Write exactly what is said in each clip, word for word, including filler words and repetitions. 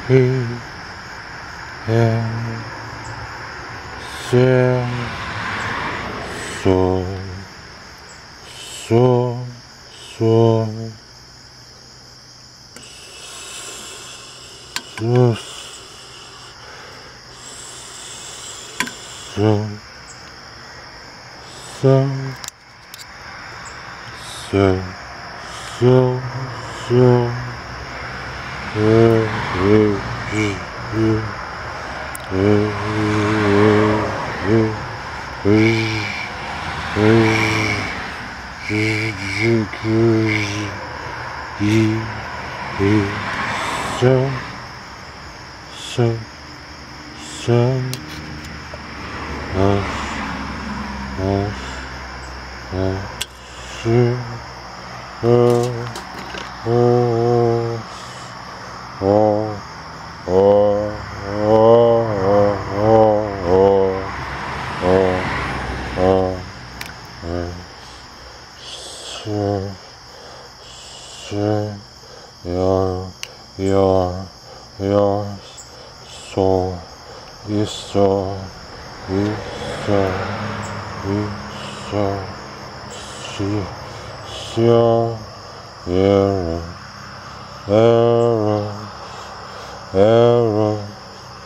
he, him, sim, so, so, so, so, so, so, so, so, so, so, so, so, us, us, us, so, uh, uh, oh, oh, oh, oh, oh, oh, oh, so, so, your, your, yours, so, is so, is so, is so, she, so, error, error, error,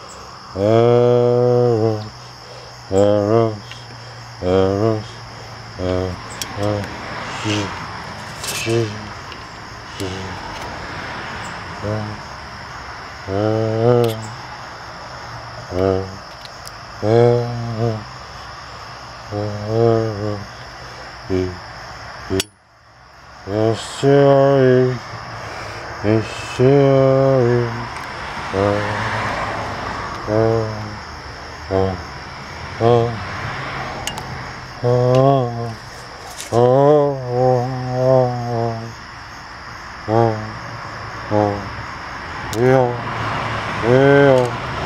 error, errors, errors, errors, she, she, she, error, error, error, error, error, he, he, yes, sorry, yes, sorry, uh, uh, uh, uh, uh, oh, oh, oh, oh, will, will,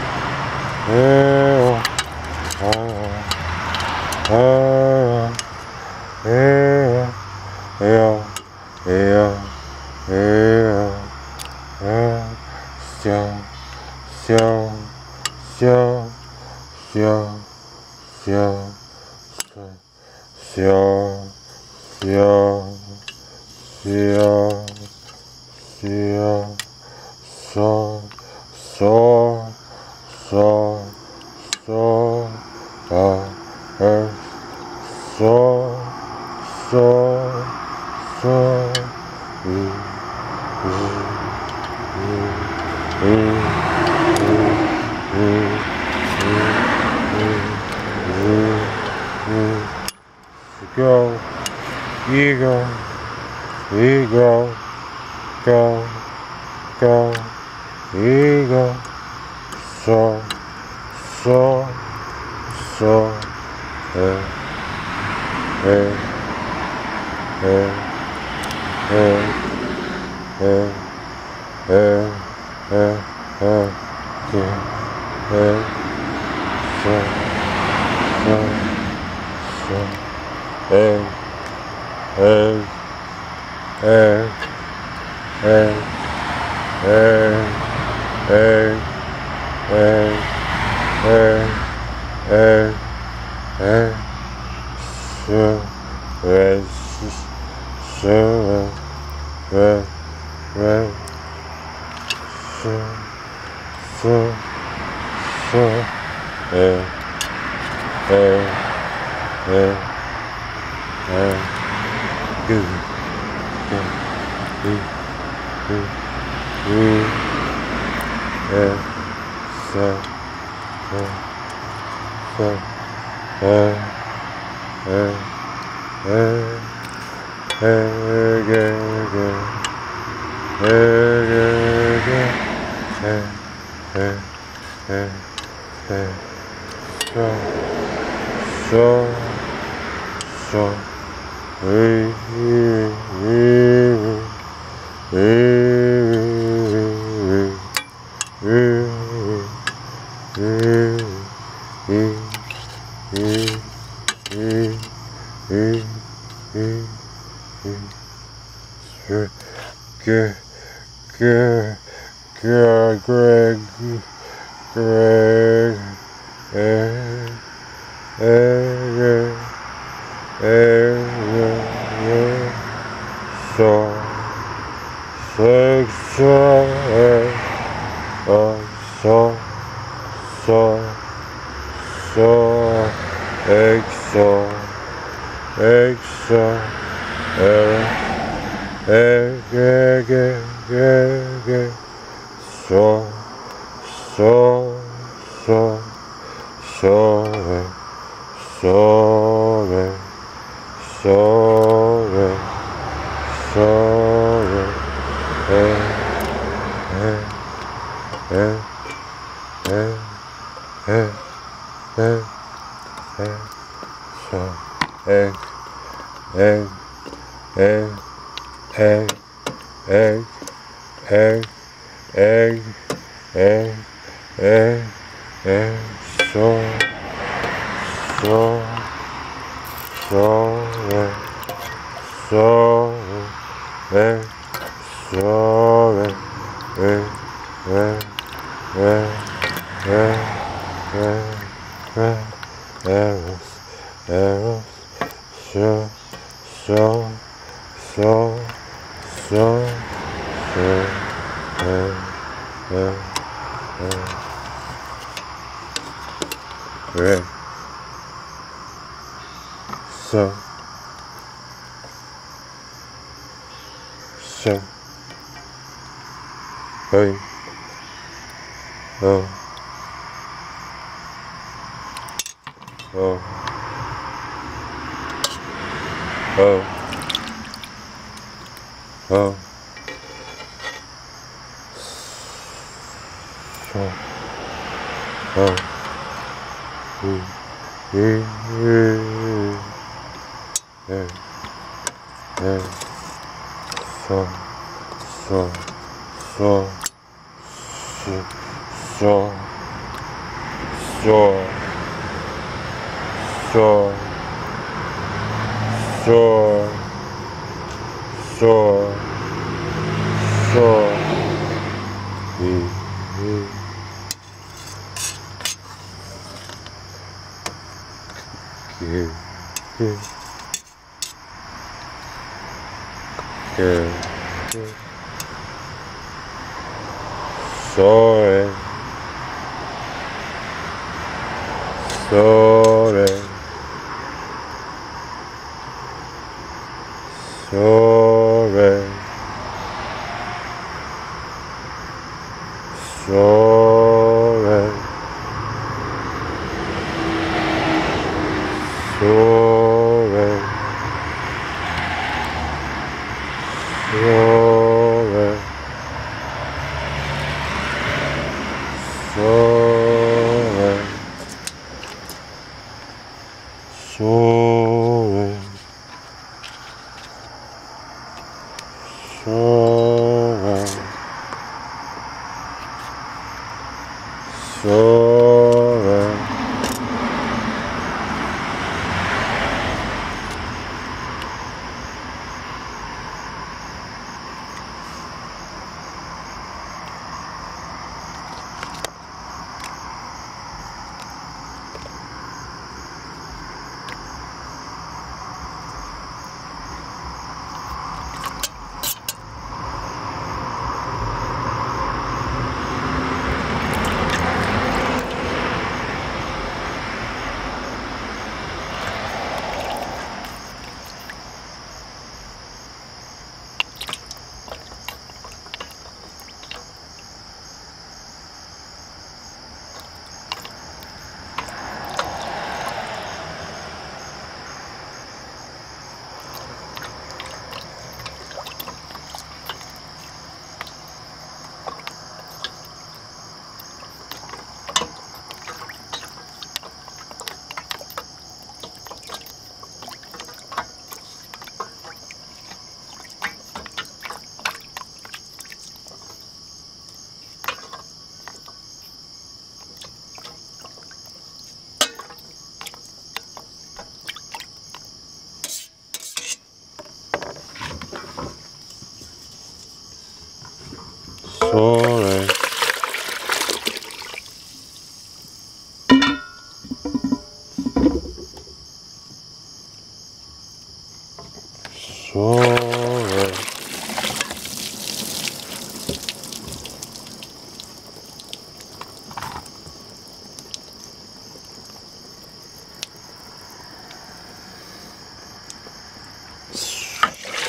will, oh, oh, yeah, yeah, yeah, yeah, yeah, so, so, so, so, so, so, so, so, so, so, so, so, so, so, uh, earth, so, so, so, we, we, we, we, we, we, we, we, go, ego, ego, go, go, ego, so, so, so, eh, eh, eh, eh, eh, eh, eh, eh, yeah, eh, so, so, so, eh, eh, eh, eh, eh, eh, eh, eh, eh, eh, so, eh, so, eh, eh, so, so, so, eh, eh, eh, eh, good, good, good, good, good, eh, so, so, so, eh, eh, eh, eh, good, good, eh, good, good, eh, eh, eh, eh, so, so, so, we, we, we, we, we, Good, good, good, good. Greg, Greg, eh, eh, eh, eh, so, six, eh, uh, so, so, so, exo, exo, eh, eh, ge, ge, ge, ge, so, so, so, so, eh, so, eh, so, eh, so, eh, eh, eh, eh, eh, eh, eh, so, egg, egg, egg, egg, egg, egg, egg, egg, egg, egg, so, so, so, egg, so, egg, so, egg, egg, egg, egg, egg, egg, egg, eros, eros, so, so, so, so, so, egg, egg, egg, egg, so, so, hey, oh, oh, oh, oh, so, oh, mm, mm, mm, eh, eh, so, so, so, so, so, so, so, so, so, so, mm, mm, yeah, yeah, yeah, yeah. Sorry, sorry, sorry, sorry, sorry, sorry, sorry, sorry, sorry, sorry,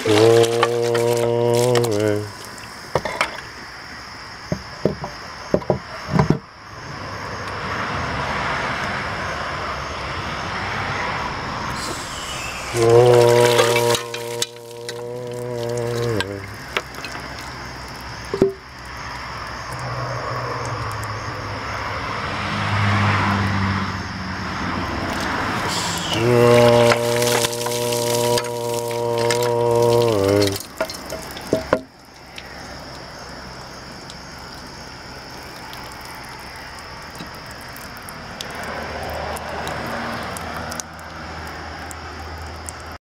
Sore. Sore.